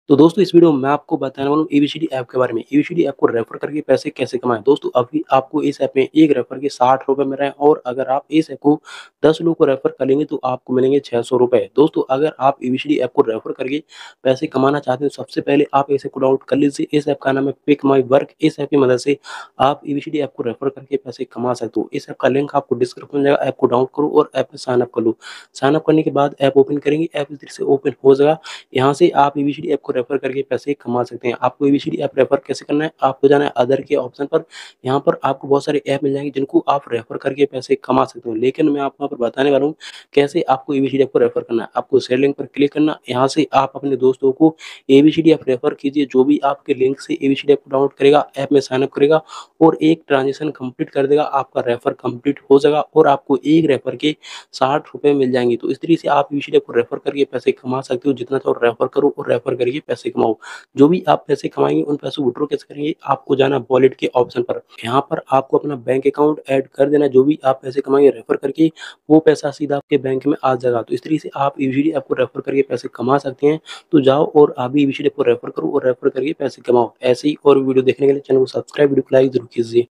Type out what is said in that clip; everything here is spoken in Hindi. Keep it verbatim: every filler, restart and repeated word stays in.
तो दोस्तों इस वीडियो में मैं आपको बताने वाला हूँ एबीसीडी ऐप के बारे में। एबीसीडी ऐप को रेफर करके पैसे कैसे कमाएँ? दोस्तों अभी आपको इस ऐप में एक रेफर के साठ रुपए मिल रहे हैं और अगर आप इस ऐप को दस लोगों को रेफर करेंगे तो आपको मिलेंगे छह सौ रुपए। दोस्तों अगर आप एबीसीडी ऐप को रेफर करके पैसे कमाना चाहते हैं तो सबसे पहले आप इस ऐप को डाउनलोड कर लीजिए। इस ऐप का नाम है पिक माई वर्क। इस ऐप की मदद से आप एबीसीडी ऐप को रेफर करके पैसे कमा सकते हो। इस ऐप का लिंक आपको डिस्क्रिप्शन में मिलेगा। ऐप को डाउनलोड करो और ऐप में साइन अप कर लो। साइन अप करने के बाद ऐप ओपन करेंगे, ऐप इस तरह से ओपन हो जाएगा। यहाँ से आप एबीसीडी ऐप को रेफर करके पैसे कमा सकते हैं। आपको एबीसीडी ऐप रेफर कैसे करना है? आपको जाना है अदर के ऑप्शन पर। यहाँ पर आपको बहुत सारे ऐप मिल जाएँगे जिनको आप रेफर करके पैसे कमा सकते हो। लेकिन मैं आपको यहाँ पर बताने वाला हूँ कैसे आपको एबीसीडी ऐप को रेफर करना है। आपको शेयर लिंक पर क्लिक करना, यहाँ से आप अपने दोस्तों को एबीसीडी ऐप रेफर कीजिए। जो भी आपके लिंक से एबीसीडी ऐप को डाउनलोड करेगा, ऐप में साइन अप करेगा और एक ट्रांज़ैक्शन कंप्लीट कर देगा, आपका रेफर कंप्लीट हो जाएगा और आपको एक रेफर के साठ रुपए मिल जाएँगे। तो इस तरीके से आप एबीसीडी ऐप को रेफर करके पैसे कमा सकते हो। जितना चाहो रेफर करो और रेफर करके पैसे कमाओ। जो भी आप पैसे कमाएँगे उन पैसों को विथड्रॉ कैसे करेंगे? आपको जाना है वॉलेट के ऑप्शन पर। यहाँ पर आपको अपना बैंक अकाउंट ऐड कर देना है। जो भी आप पैसे कमाएँगे रेफर करके, वो पैसा सीधा आपके बैंक में आ जाएगा। तो इस तरीके से आप एबीसीडी ऐप को रेफर करके पैसे कमा सकते हैं। तो जाओ और आप भी एबीसीडी ऐप को रेफर करो और रेफर करके पैसे कमाओ। ऐसे ही और वीडियो देखने के लिए चैनल को सब्सक्राइब, वीडियो को लाइक ज़रूर कीजिए।